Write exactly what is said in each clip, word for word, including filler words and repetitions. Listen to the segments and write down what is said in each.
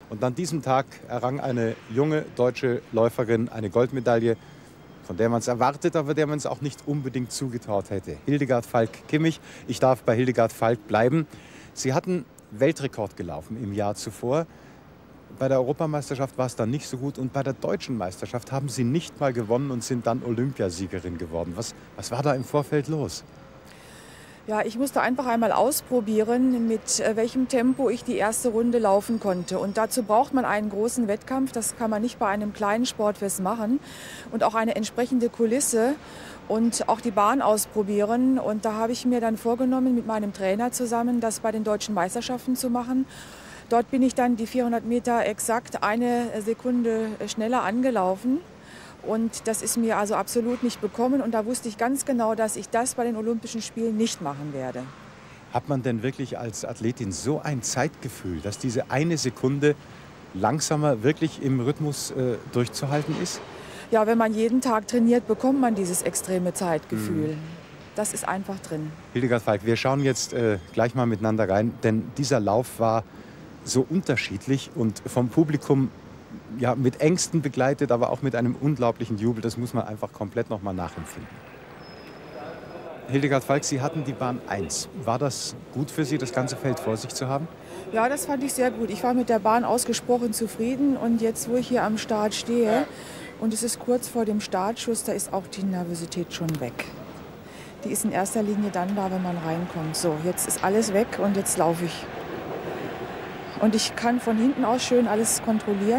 Und an diesem Tag errang eine junge deutsche Läuferin eine Goldmedaille, von der man es erwartet, aber der man es auch nicht unbedingt zugetraut hätte. Hildegard Falk-Kimmich. Ich darf bei Hildegard Falk bleiben. Sie hatten Weltrekord gelaufen im Jahr zuvor. Bei der Europameisterschaft war es dann nicht so gut. Und bei der deutschen Meisterschaft haben Sie nicht mal gewonnen und sind dann Olympiasiegerin geworden. Was, was war da im Vorfeld los? Ja, ich musste einfach einmal ausprobieren, mit welchem Tempo ich die erste Runde laufen konnte. Und dazu braucht man einen großen Wettkampf. Das kann man nicht bei einem kleinen Sportfest machen. Und auch eine entsprechende Kulisse und auch die Bahn ausprobieren. Und da habe ich mir dann vorgenommen, mit meinem Trainer zusammen, das bei den deutschen Meisterschaften zu machen. Dort bin ich dann die vierhundert Meter exakt eine Sekunde schneller angelaufen. Und das ist mir also absolut nicht bekommen. Und da wusste ich ganz genau, dass ich das bei den Olympischen Spielen nicht machen werde. Hat man denn wirklich als Athletin so ein Zeitgefühl, dass diese eine Sekunde langsamer wirklich im Rhythmus äh, durchzuhalten ist? Ja, wenn man jeden Tag trainiert, bekommt man dieses extreme Zeitgefühl. Mhm. Das ist einfach drin. Hildegard Falk, wir schauen jetzt äh, gleich mal miteinander rein, denn dieser Lauf war so unterschiedlich und vom Publikum ja, mit Ängsten begleitet, aber auch mit einem unglaublichen Jubel. Das muss man einfach komplett noch mal nachempfinden. Hildegard Falk, Sie hatten die Bahn eins. War das gut für Sie, das ganze Feld vor sich zu haben? Ja, das fand ich sehr gut. Ich war mit der Bahn ausgesprochen zufrieden. Und jetzt, wo ich hier am Start stehe, und es ist kurz vor dem Startschuss, da ist auch die Nervosität schon weg. Die ist in erster Linie dann da, wenn man reinkommt. So, jetzt ist alles weg und jetzt laufe ich. Und ich kann von hinten aus schön alles kontrollieren.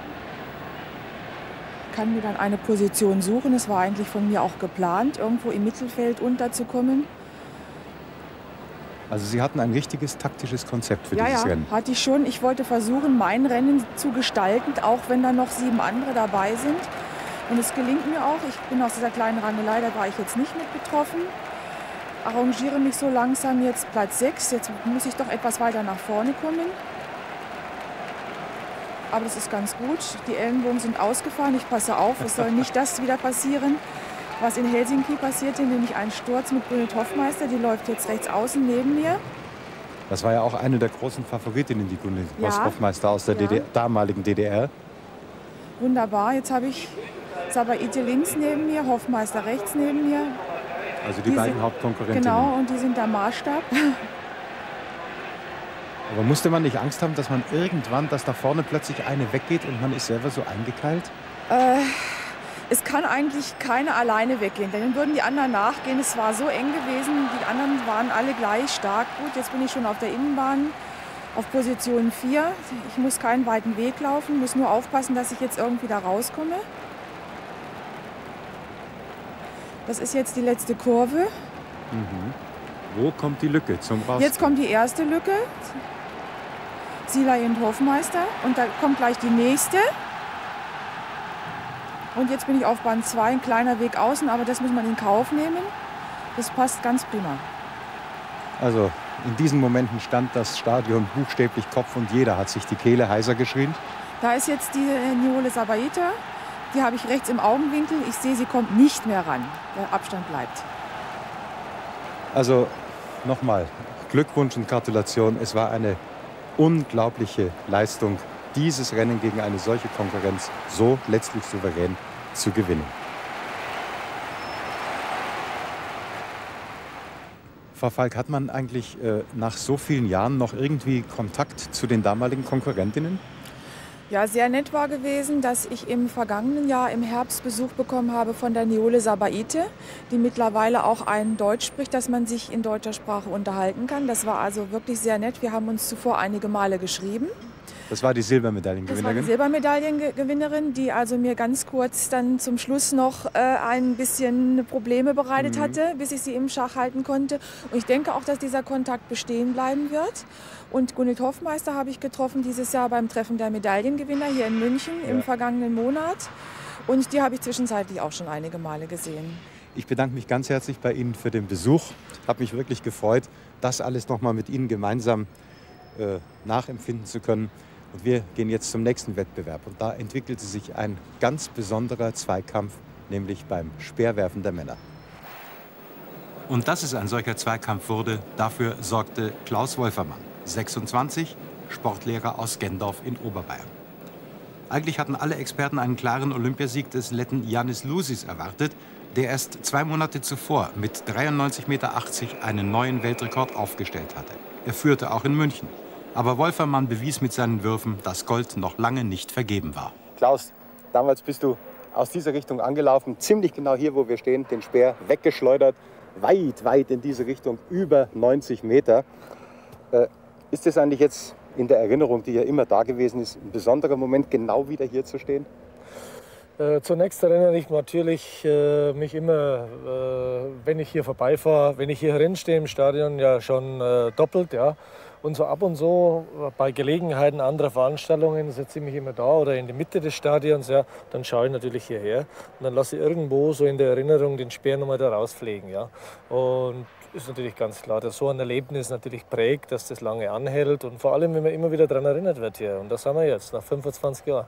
Kann mir dann eine Position suchen. Es war eigentlich von mir auch geplant, irgendwo im Mittelfeld unterzukommen. Also Sie hatten ein richtiges taktisches Konzept für ja, dieses ja, Rennen? Ja, hatte ich schon. Ich wollte versuchen, mein Rennen zu gestalten, auch wenn da noch sieben andere dabei sind. Und es gelingt mir auch. Ich bin aus dieser kleinen Rangelei, da war ich jetzt nicht mit betroffen. Arrangiere mich so langsam jetzt Platz sechs. Jetzt muss ich doch etwas weiter nach vorne kommen. Aber das ist ganz gut. Die Ellenbogen sind ausgefahren. Ich passe auf, es soll nicht das wieder passieren, was in Helsinki passierte, nämlich ein Sturz mit Gunhild Hoffmeister. Die läuft jetzt rechts außen neben mir. Das war ja auch eine der großen Favoritinnen, die Gunhild ja. Hoffmeister aus der ja. D D R, damaligen D D R. Wunderbar. Jetzt habe ich Sabaite links neben mir, Hoffmeister rechts neben mir. Also die, die beiden sind, Hauptkonkurrentinnen. Genau, und die sind der Maßstab. Aber musste man nicht Angst haben, dass man irgendwann, dass da vorne plötzlich eine weggeht und man ist selber so eingekeilt? Äh, es kann eigentlich keine alleine weggehen, denn dann würden die anderen nachgehen. Es war so eng gewesen, die anderen waren alle gleich stark. Gut, jetzt bin ich schon auf der Innenbahn auf Position vier. Ich muss keinen weiten Weg laufen, muss nur aufpassen, dass ich jetzt irgendwie da rauskomme. Das ist jetzt die letzte Kurve. Mhm. Wo kommt die Lücke zum Raus? Jetzt kommt die erste Lücke. Silay und Hoffmeister. Und da kommt gleich die nächste. Und jetzt bin ich auf Bahn zwei, ein kleiner Weg außen, aber das muss man in Kauf nehmen. Das passt ganz prima. Also in diesen Momenten stand das Stadion buchstäblich Kopf und jeder hat sich die Kehle heiser geschrien. Da ist jetzt die Niola Sabaite. Die habe ich rechts im Augenwinkel. Ich sehe, sie kommt nicht mehr ran. Der Abstand bleibt. Also nochmal, Glückwunsch und Gratulation. Es war eine unglaubliche Leistung, dieses Rennen gegen eine solche Konkurrenz so letztlich souverän zu gewinnen. Frau Falk, hat man eigentlich äh, nach so vielen Jahren noch irgendwie Kontakt zu den damaligen Konkurrentinnen? Ja, sehr nett war gewesen, dass ich im vergangenen Jahr im Herbst Besuch bekommen habe von der Niola Sabaite, die mittlerweile auch ein Deutsch spricht, dass man sich in deutscher Sprache unterhalten kann. Das war also wirklich sehr nett. Wir haben uns zuvor einige Male geschrieben. Das war die Silbermedaillengewinnerin? Das war die Silbermedaillengewinnerin, die also mir ganz kurz dann zum Schluss noch äh, ein bisschen Probleme bereitet mhm. hatte, bis ich sie im Schach halten konnte. Und ich denke auch, dass dieser Kontakt bestehen bleiben wird. Und Gunhild Hoffmeister habe ich getroffen dieses Jahr beim Treffen der Medaillengewinner hier in München ja. im vergangenen Monat. Und die habe ich zwischenzeitlich auch schon einige Male gesehen. Ich bedanke mich ganz herzlich bei Ihnen für den Besuch. Ich habe mich wirklich gefreut, das alles noch mal mit Ihnen gemeinsam äh, nachempfinden zu können. Und wir gehen jetzt zum nächsten Wettbewerb. Und da entwickelte sich ein ganz besonderer Zweikampf, nämlich beim Speerwerfen der Männer. Und dass es ein solcher Zweikampf wurde, dafür sorgte Klaus Wolfermann, sechsundzwanzig, Sportlehrer aus Gendorf in Oberbayern. Eigentlich hatten alle Experten einen klaren Olympiasieg des Letten Yannis Lousis erwartet, der erst zwei Monate zuvor mit dreiundneunzig Meter achtzig einen neuen Weltrekord aufgestellt hatte. Er führte auch in München. Aber Wolfermann bewies mit seinen Würfen, dass Gold noch lange nicht vergeben war. Klaus, damals bist du aus dieser Richtung angelaufen, ziemlich genau hier, wo wir stehen, den Speer weggeschleudert, weit, weit in diese Richtung, über neunzig Meter. Äh, ist das eigentlich jetzt in der Erinnerung, die ja immer da gewesen ist, ein besonderer Moment, genau wieder hier zu stehen? Äh, zunächst erinnere ich natürlich äh, mich immer, äh, wenn ich hier vorbeifahre, wenn ich hier drinstehe im Stadion, ja schon äh, doppelt. Ja. Und so ab und zu bei Gelegenheiten anderer Veranstaltungen setze ich mich immer da oder in die Mitte des Stadions, ja, dann schaue ich natürlich hierher und dann lasse ich irgendwo so in der Erinnerung den Speer nochmal da rausfliegen. Ja. Und ist natürlich ganz klar, dass so ein Erlebnis natürlich prägt, dass das lange anhält und vor allem, wenn man immer wieder daran erinnert wird hier. Und das haben wir jetzt, nach fünfundzwanzig Jahren.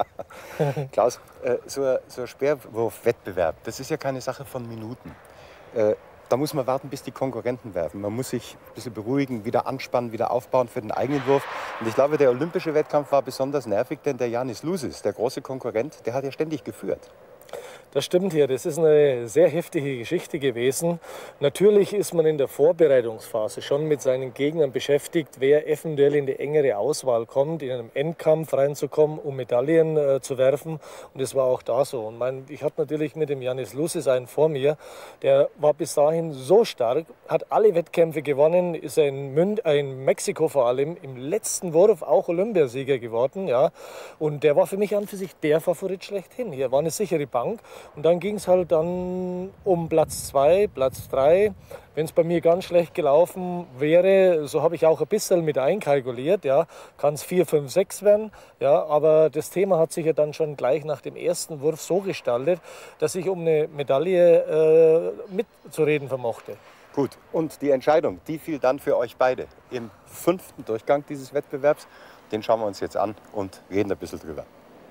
Ja. Klaus, äh, so ein, so ein Speerwurfwettbewerb, das ist ja keine Sache von Minuten. Äh, Da muss man warten, bis die Konkurrenten werfen. Man muss sich ein bisschen beruhigen, wieder anspannen, wieder aufbauen für den eigenen Wurf. Und ich glaube, der olympische Wettkampf war besonders nervig, denn der Yannis Lousis, der große Konkurrent, der hat ja ständig geführt. Das stimmt hier. Das ist eine sehr heftige Geschichte gewesen. Natürlich ist man in der Vorbereitungsphase schon mit seinen Gegnern beschäftigt, wer eventuell in die engere Auswahl kommt, in einem Endkampf reinzukommen, um Medaillen äh, zu werfen. Und das war auch da so. Und mein, ich hatte natürlich mit dem Yannis Lousis einen vor mir, der war bis dahin so stark, hat alle Wettkämpfe gewonnen, ist in, Mün äh, in Mexiko vor allem im letzten Wurf auch Olympiasieger geworden. Ja. Und der war für mich an für sich der Favorit schlechthin. Hier war eine sichere Bank. Und dann ging es halt dann um Platz zwei, Platz drei. Wenn es bei mir ganz schlecht gelaufen wäre, so habe ich auch ein bisschen mit einkalkuliert, ja, kann es vier, fünf, sechs werden. Ja, aber das Thema hat sich ja dann schon gleich nach dem ersten Wurf so gestaltet, dass ich um eine Medaille äh, mitzureden vermochte. Gut, und die Entscheidung, die fiel dann für euch beide im fünften Durchgang dieses Wettbewerbs. Den schauen wir uns jetzt an und reden ein bisschen drüber.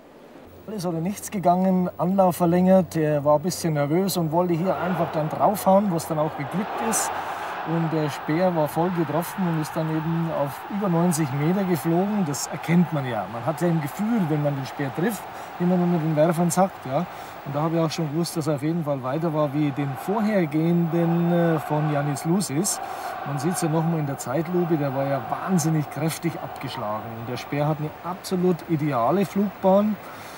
Alles oder nichts gegangen, Anlauf verlängert, er war ein bisschen nervös und wollte hier einfach dann draufhauen, was dann auch geglückt ist. Und der Speer war voll getroffen und ist dann eben auf über neunzig Meter geflogen. Das erkennt man ja. Man hat ja ein Gefühl, wenn man den Speer trifft, wie man mit den Werfern sagt. Ja. Und da habe ich auch schon gewusst, dass er auf jeden Fall weiter war wie den vorhergehenden von Yannis Lousis. Man sieht es ja nochmal in der Zeitlupe, der war ja wahnsinnig kräftig abgeschlagen. Und der Speer hat eine absolut ideale Flugbahn.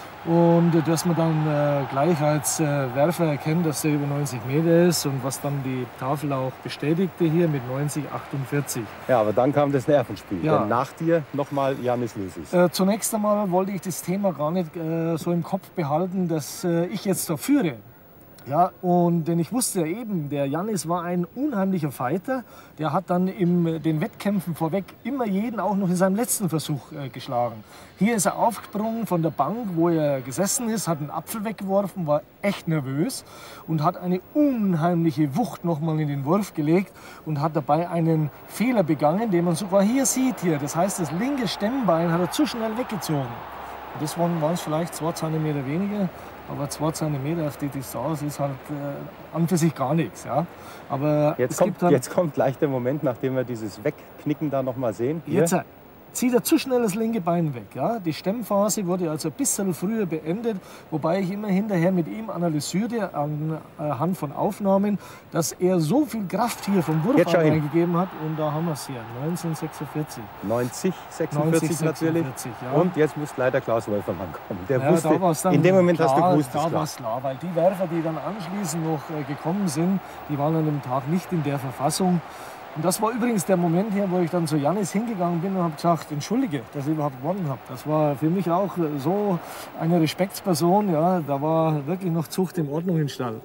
Und dass man dann äh, gleich als äh, Werfer erkennt, dass der über neunzig Meter ist und was dann die Tafel auch bestätigte hier mit neunzig Komma achtundvierzig. Ja, aber dann kam das Nervenspiel. Ja. Denn nach dir nochmal Yannis Lousis. Äh, zunächst einmal wollte ich das Thema gar nicht äh, so im Kopf behalten, dass äh, ich jetzt da führe. Ja, und denn ich wusste ja eben, der Yannis war ein unheimlicher Fighter. Der hat dann in den Wettkämpfen vorweg immer jeden auch noch in seinem letzten Versuch äh, geschlagen. Hier ist er aufgesprungen von der Bank, wo er gesessen ist, hat einen Apfel weggeworfen, war echt nervös und hat eine unheimliche Wucht nochmal in den Wurf gelegt und hat dabei einen Fehler begangen, den man sogar hier sieht. Hier. Das heißt, das linke Stemmbein hat er zu schnell weggezogen. Und das waren es vielleicht zwei Zentimeter weniger. Aber zwei Zentimeter auf die Distanz ist halt äh, an für sich gar nichts. Ja. Aber jetzt, es kommt, gibt halt, jetzt kommt gleich der Moment, nachdem wir dieses Wegknicken da noch mal sehen. Hier. Jetzt zieht er zu schnell das linke Bein weg. Ja. Die Stemmphase wurde also ein bisschen früher beendet, wobei ich immer hinterher mit ihm analysierte anhand von Aufnahmen, dass er so viel Kraft hier vom Wurf reingegeben hat. Und da haben wir es hier, neunzehnhundertsechsundvierzig. neunzig sechsundvierzig natürlich. Ja. Und jetzt muss leider Klaus Wolfermann kommen. Der ja, wusste, da in dem Moment klar, hast du gewusst, da klar. war es klar, weil die Werfer, die dann anschließend noch äh, gekommen sind, die waren an dem Tag nicht in der Verfassung. Und das war übrigens der Moment hier, wo ich dann zu Yannis hingegangen bin und habe gesagt, entschuldige, dass ich überhaupt gewonnen habe. Das war für mich auch so eine Respektsperson. Ja, da war wirklich noch Zucht in Ordnung im Stall.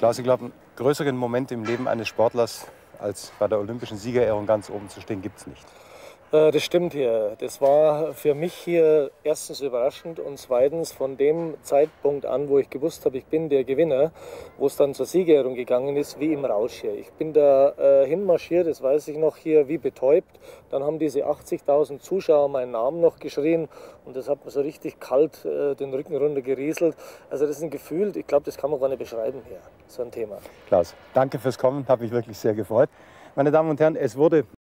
Klaus, ich glaube, einen größeren Moment im Leben eines Sportlers, als bei der olympischen Siegerehrung ganz oben zu stehen, gibt es nicht. Das stimmt hier. Das war für mich hier erstens überraschend und zweitens von dem Zeitpunkt an, wo ich gewusst habe, ich bin der Gewinner, wo es dann zur Siegerehrung gegangen ist, wie im Rausch hier. Ich bin da äh, hinmarschiert, das weiß ich noch hier, wie betäubt. Dann haben diese achtzigtausend Zuschauer meinen Namen noch geschrien und das hat mir so richtig kalt äh, den Rücken runter gerieselt. Also das ist ein Gefühl, ich glaube, das kann man gar nicht beschreiben hier, so ein Thema. Klaus, danke fürs Kommen, habe mich wirklich sehr gefreut. Meine Damen und Herren, es wurde